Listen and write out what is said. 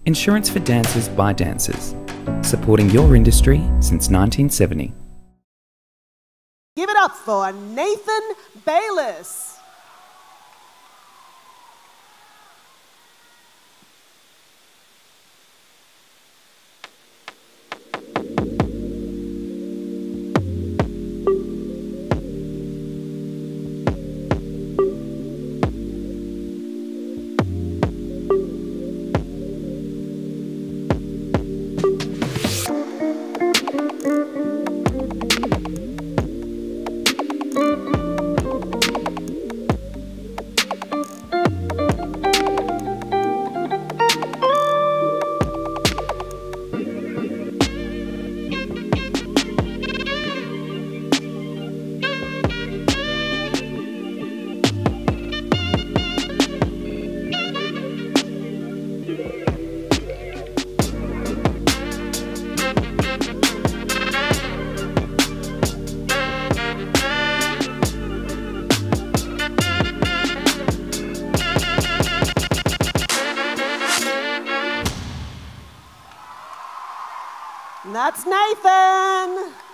Insurance for dancers by dancers, supporting your industry since 1970. Give it up for Nathan Bayliss. And that's Nathan.